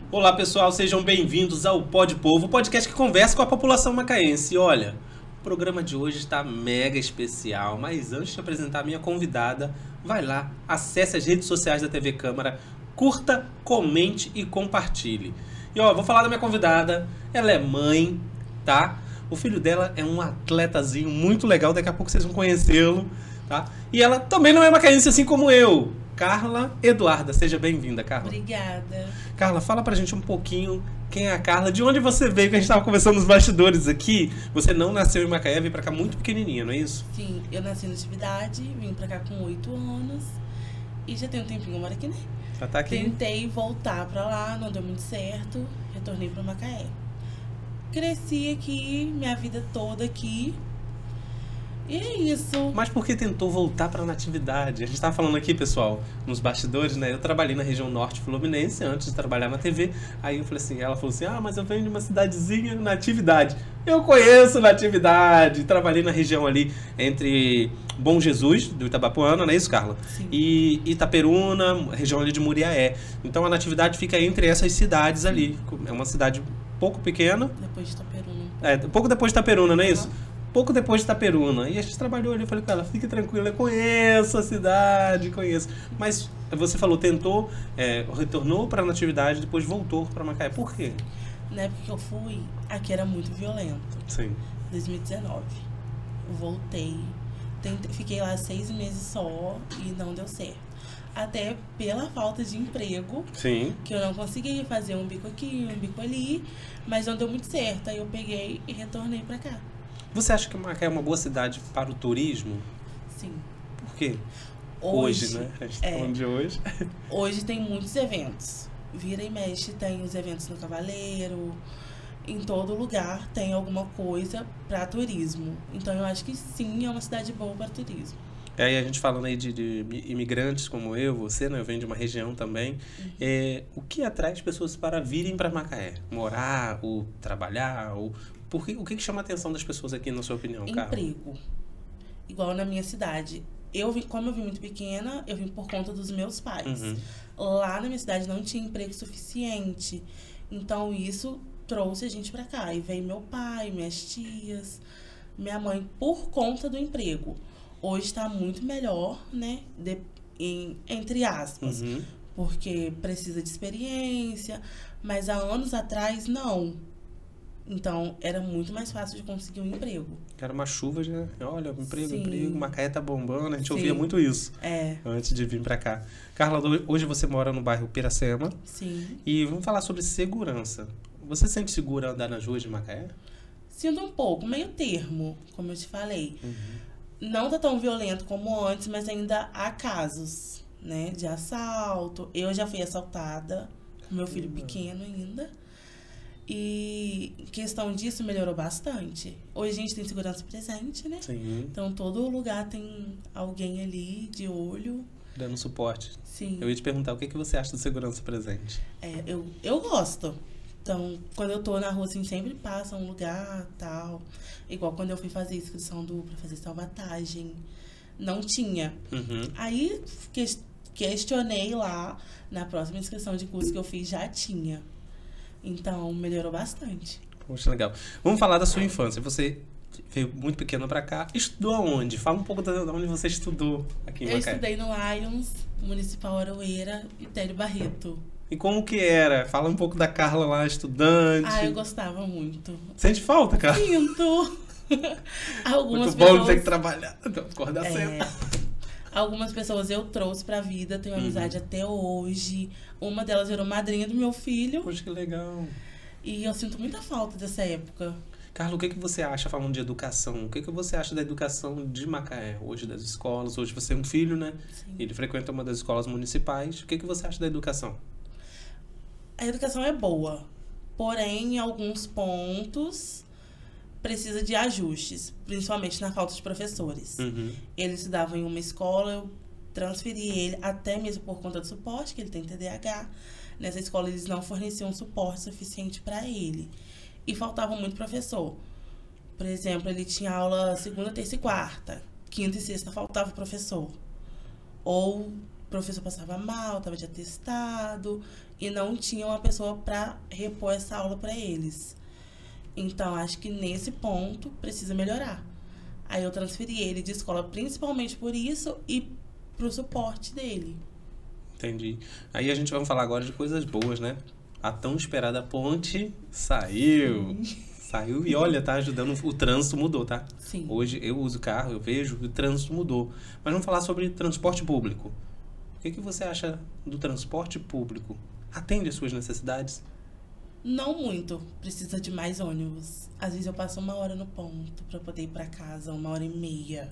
Olá pessoal, sejam bem-vindos ao Pod Povo, o podcast que conversa com a população macaense. E olha, o programa de hoje está mega especial, mas antes de apresentar a minha convidada, vai lá, acesse as redes sociais da TV Câmara, curta, comente e compartilhe. E ó, vou falar da minha convidada, ela é mãe, tá? O filho dela é um atletazinho muito legal, daqui a pouco vocês vão conhecê-lo, tá? E ela também não é macaense assim como eu. Carla Eduarda, seja bem-vinda, Carla. Obrigada. Carla, fala pra gente um pouquinho quem é a Carla, de onde você veio, que a gente tava conversando nos bastidores aqui. Você não nasceu em Macaé, veio pra cá muito pequenininha, não é isso? Sim, eu nasci na Natividade, vim pra cá com 8 anos e já tem um tempinho que eu moro aqui, né? Já tá aqui. Tentei voltar pra lá, não deu muito certo, retornei pra Macaé. Cresci aqui, minha vida toda aqui. E é isso. Mas por que tentou voltar pra Natividade? A gente tava falando aqui, pessoal, nos bastidores, né? Eu trabalhei na região norte fluminense antes de trabalhar na TV. Aí eu falei assim, ela falou assim, mas eu venho de uma cidadezinha, Natividade. Eu conheço Natividade. Trabalhei na região ali entre Bom Jesus, do Itabapoana, não é isso, Carla? Sim. E Itaperuna, região ali de Muriaé. Então a Natividade fica entre essas cidades ali. É uma cidade pouco pequena. Depois de Itaperuna. Pouco depois de Itaperuna, não é isso? Uhum. Pouco depois de Itaperuna. E a gente trabalhou ali, eu falei com ela, fique tranquila, eu conheço a cidade, conheço. Mas você falou, tentou, retornou para a Natividade, depois voltou para Macaé. Por quê? Na época que eu fui, aqui era muito violento. Sim. 2019. Eu voltei. Fiquei lá 6 meses só e não deu certo. Até pela falta de emprego, Sim. que eu não consegui fazer um bico aqui, um bico ali, mas não deu muito certo. Aí eu peguei e retornei pra cá. Você acha que Macaé é uma boa cidade para o turismo? Sim. Por quê? Hoje, né? A gente tá falando de hoje. Hoje tem muitos eventos. Vira e mexe, tem os eventos no Cavaleiro. Em todo lugar tem alguma coisa para turismo. Então eu acho que sim, é uma cidade boa para turismo. Aí a gente falando aí de imigrantes como eu, você, né? Eu venho de uma região também. Uhum. O que atrai as pessoas para virem para Macaé? Morar, ou trabalhar, ou... o que chama a atenção das pessoas aqui, na sua opinião, Carla? Emprego. Igual na minha cidade. Como eu vim muito pequena, eu vim por conta dos meus pais. Uhum. Lá na minha cidade não tinha emprego suficiente. Então isso trouxe a gente pra cá. E veio meu pai, minhas tias, minha mãe, por conta do emprego. Hoje está muito melhor, né? Entre aspas. Uhum. Porque precisa de experiência. Mas há anos atrás, não. Então, era muito mais fácil de conseguir um emprego. Era uma chuva, né? Olha, emprego, Sim. emprego, Macaé tá bombando. A gente Sim. ouvia muito isso antes de vir pra cá. Carla, hoje você mora no bairro Piracema. Sim. E vamos falar sobre segurança. Você se sente segura andar nas ruas de Macaé? Sinto um pouco, meio termo, como eu te falei. Uhum. Não tá tão violento como antes, mas ainda há casos, né? De assalto. Eu já fui assaltada, com meu filho pequeno ainda. E questão disso melhorou bastante. Hoje a gente tem segurança presente, né? Sim. Então todo lugar tem alguém ali de olho. Dando suporte. Sim. Eu ia te perguntar, o que você acha de segurança presente? Eu gosto. Então, quando eu tô na rua, assim, sempre passa um lugar, tal. Igual quando eu fui fazer inscrição pra fazer salvatagem. Não tinha. Uhum. Aí, questionei lá, na próxima inscrição de curso que eu fiz, já tinha. Então, melhorou bastante. Poxa, legal. Vamos falar da sua infância. Você veio muito pequena pra cá. Estudou aonde? Fala um pouco de onde você estudou aqui em Eu Macaé. estudei no Lions, Municipal Aroeira e Télio Barreto. E como que era? Fala um pouco da Carla lá, estudante. Eu gostava muito. Sente falta, Carla? Sinto! Algumas Muito bom pessoas... ter que trabalhar. Então, acordar cedo. Algumas pessoas eu trouxe pra vida, tenho amizade até hoje. Uma delas virou madrinha do meu filho. Poxa, que legal. E eu sinto muita falta dessa época. Carla, o que você acha, falando de educação, o que você acha da educação de Macaé, hoje das escolas? Hoje você é um filho, né? Sim. Ele frequenta uma das escolas municipais. O que você acha da educação? A educação é boa, porém, em alguns pontos, precisa de ajustes, principalmente na falta de professores. Uhum. Ele estudava em uma escola, eu transferi ele, até mesmo por conta do suporte, que ele tem TDAH. Nessa escola, eles não forneciam suporte suficiente para ele. E faltava muito professor. Por exemplo, ele tinha aula segunda, terça e quarta. Quinta e sexta faltava professor. Ou professor passava mal, estava de atestado, e não tinha uma pessoa para repor essa aula para eles. Então, acho que nesse ponto precisa melhorar. Aí eu transferi ele de escola principalmente por isso e pro suporte dele. Entendi. Aí a gente vai falar agora de coisas boas, né? A tão esperada ponte saiu. Saiu e olha, tá ajudando. O trânsito mudou, tá? Sim. Hoje eu uso carro, eu vejo, o trânsito mudou. Mas vamos falar sobre transporte público. O que você acha do transporte público? Atende às suas necessidades? Não muito. Precisa de mais ônibus. Às vezes eu passo 1 hora no ponto para poder ir para casa, 1h30.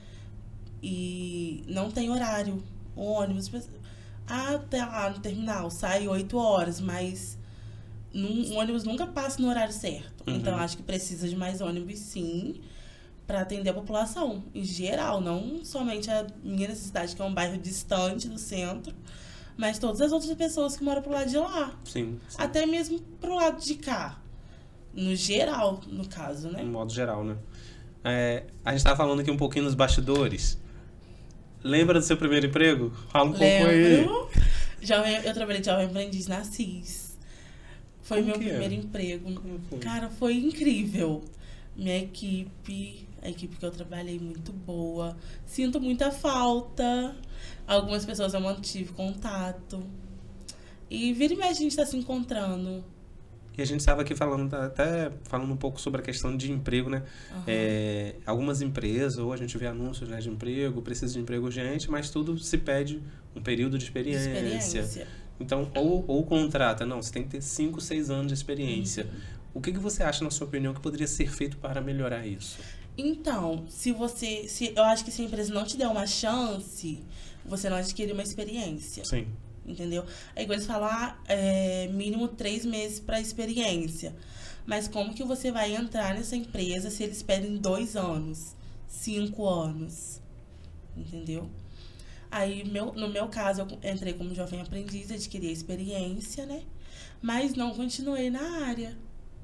E não tem horário. O ônibus... até lá no terminal, sai 8 horas, mas o ônibus nunca passa no horário certo. Uhum. Então, acho que precisa de mais ônibus, sim, para atender a população em geral, não somente a minha necessidade, que é um bairro distante do centro, mas todas as outras pessoas que moram pro lado de lá. Sim. Até mesmo pro lado de cá. No geral, no caso, né? No modo geral, né? A gente tava falando aqui um pouquinho nos bastidores. Lembra do seu primeiro emprego? Fala um pouco aí. Eu trabalhei de jovem aprendiz na CIS. Foi Como meu que é? primeiro emprego. Como foi? Cara, foi incrível. Minha equipe, a equipe que eu trabalhei, muito boa. Sinto muita falta. Algumas pessoas eu mantive contato. E vira e mexe a gente tá se encontrando. E a gente estava aqui falando, até falando um pouco sobre a questão de emprego, né? Uhum. Algumas empresas, ou a gente vê anúncios, né, de emprego, precisa de emprego urgente, mas tudo se pede um período de experiência. Então, ou contrata, não, você tem que ter 5, 6 anos de experiência. O que você acha, na sua opinião, que poderia ser feito para melhorar isso? Então, eu acho que se a empresa não te der uma chance, você não adquire uma experiência. Sim. Entendeu? É igual eles falam, mínimo 3 meses para experiência. Mas como que você vai entrar nessa empresa se eles pedem 2 anos, 5 anos? Entendeu? Aí, no meu caso, eu entrei como jovem aprendiz, adquiri a experiência, né? Mas não continuei na área.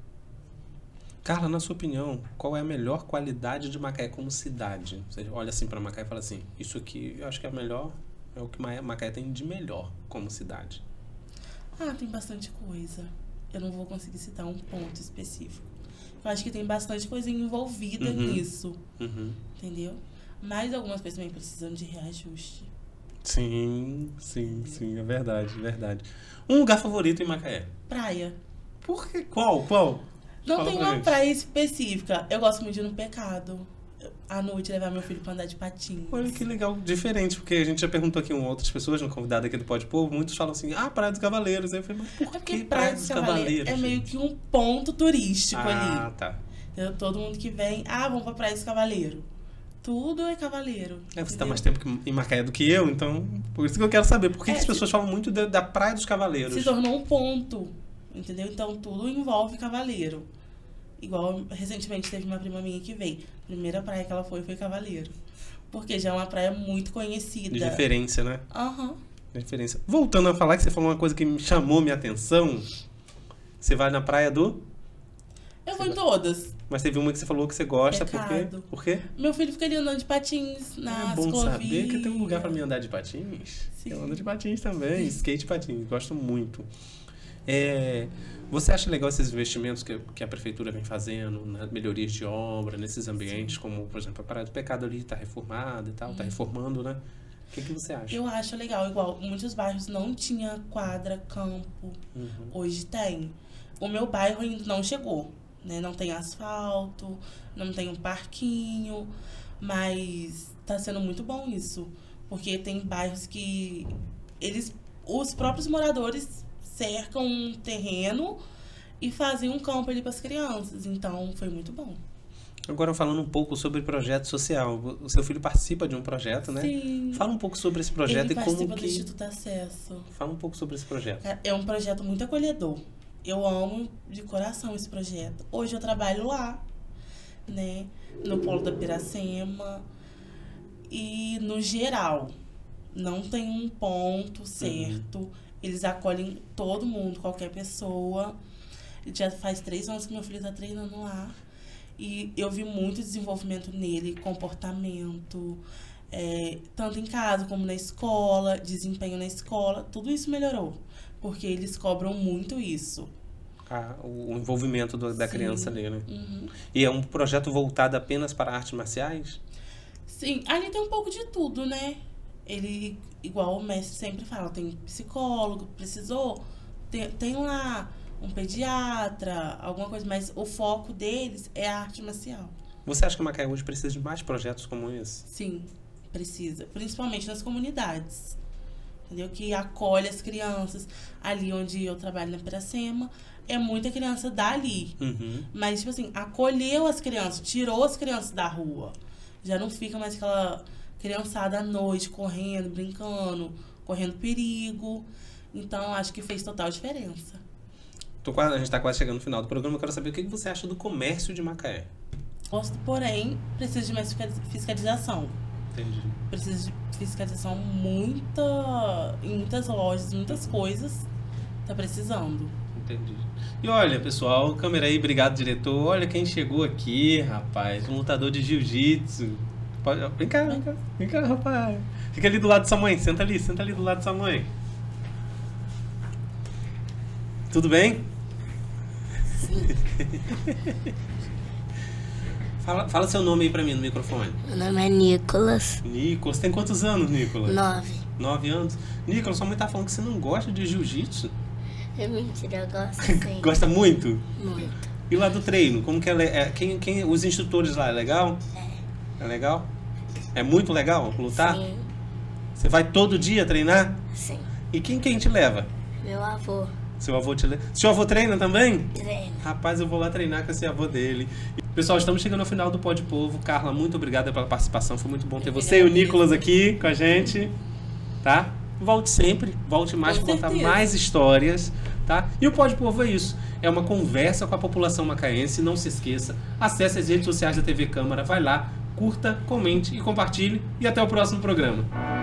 Carla, na sua opinião, qual é a melhor qualidade de Macaé como cidade? Você olha assim para Macaé e fala assim, isso aqui eu acho que é o que Macaé tem de melhor como cidade. Tem bastante coisa. Eu não vou conseguir citar um ponto específico. Eu acho que tem bastante coisa envolvida nisso. Entendeu? Mas algumas coisas também precisam de reajuste. Sim, é verdade. Um lugar favorito em Macaé? Praia. Por quê? Qual? Não Fala tem pra uma gente. praia específica. Eu gosto muito de ir no Pecado. À noite, levar meu filho pra andar de patins. Olha que legal, diferente, porque a gente já perguntou aqui com outras pessoas, no convidado aqui do Pode Povo, muitos falam assim, Praia dos Cavaleiros. Aí eu falei, mas por que Praia dos Cavaleiros? É meio que um ponto turístico ali. Tá. Entendeu? Todo mundo que vem, vamos pra Praia dos Cavaleiros. Tudo é cavaleiro. Você tá mais tempo em Macaé do que eu, então por isso que eu quero saber, por que as pessoas falam muito da Praia dos Cavaleiros? Se tornou um ponto, entendeu? Então tudo envolve cavaleiro. Igual, recentemente teve uma prima minha que veio. A primeira praia que ela foi Cavaleiro. Porque já é uma praia muito conhecida. De referência, né? Referência. Voltando a falar, que você falou uma coisa que me chamou minha atenção. Você vai na praia do... Eu vou em todas. Mas teve uma que você falou que você gosta, Pecado. por quê? Meu filho fica ali andando de patins na É bom ciclovia. saber que tem um lugar pra mim andar de patins. Sim. Eu ando de patins também, skate e patins, gosto muito. Você acha legal esses investimentos que a prefeitura vem fazendo, nas melhorias de obra, nesses ambientes, como, por exemplo, a Praia do Pecado ali está reformada e tal, está reformando, né? O que você acha? Eu acho legal. Igual, muitos bairros não tinha quadra, campo. Hoje tem. O meu bairro ainda não chegou, né? Não tem asfalto, não tem um parquinho, mas tá sendo muito bom isso. Porque tem bairros que os próprios moradores cercam um terreno e fazem um campo ali para as crianças. Então, foi muito bom. Agora, falando um pouco sobre projeto social. O seu filho participa de um projeto, né? Sim. Fala um pouco sobre esse projeto Ele e como participa que... do Instituto Acesso. Fala um pouco sobre esse projeto. É um projeto muito acolhedor. Eu amo de coração esse projeto. Hoje eu trabalho lá, né? No Polo da Piracema. E, no geral, não tem um ponto certo. Eles acolhem todo mundo, qualquer pessoa. Já faz 3 anos que meu filho tá treinando lá. E eu vi muito desenvolvimento nele, comportamento, tanto em casa como na escola, desempenho na escola, tudo isso melhorou. Porque eles cobram muito isso. O envolvimento da Sim. criança ali, né? Uhum. E é um projeto voltado apenas para artes marciais? Sim, ali tem um pouco de tudo, né? Ele, igual o mestre sempre fala, tem psicólogo, precisou, tem lá um pediatra, alguma coisa, mas o foco deles é a arte marcial. Você acha que Macaé hoje precisa de mais projetos como esse? Sim, precisa. Principalmente nas comunidades. Entendeu? Que acolhe as crianças. Ali onde eu trabalho na Piracema, é muita criança dali. Uhum. Mas, tipo assim, acolheu as crianças, tirou as crianças da rua. Já não fica mais aquela criançada à noite, correndo, brincando, correndo perigo. Então, acho que fez total diferença. A gente está quase chegando no final do programa. Eu quero saber o que você acha do comércio de Macaé. Gosto, porém, precisa de mais fiscalização. Entendi. Precisa de fiscalização em muitas lojas, muitas coisas. Tá precisando. Entendi. E olha, pessoal, câmera aí, obrigado, diretor. Olha quem chegou aqui, rapaz. Um lutador de jiu-jitsu. Vem cá, rapaz. Fica ali do lado da sua mãe. Senta ali do lado da sua mãe. Tudo bem? Sim. Fala seu nome aí pra mim no microfone. Meu nome é Nicolas. Nicolas, tem quantos anos, Nicolas? 9. 9 anos. Nicolas, sua mãe tá falando que você não gosta de jiu-jitsu. É mentira, eu gosto sim. Gosta muito? Muito. E lá do treino, como que os instrutores lá, é legal? É legal? É muito legal lutar? Sim. Você vai todo dia treinar? Sim. E quem te leva? Meu avô. Seu avô te leva? Seu avô treina também? Treina. Rapaz, eu vou lá treinar com esse avô dele. Pessoal, estamos chegando ao final do Pode Povo. Carla, muito obrigada pela participação. Foi muito bom ter você e o Nicolas aqui com a gente. Tá? Volte sempre, volte mais para contar mais histórias. Tá? E o Pode Povo é isso. É uma conversa com a população macaense. Não se esqueça. Acesse as redes sociais da TV Câmara. Vai lá, curta, comente e compartilhe. E até o próximo programa.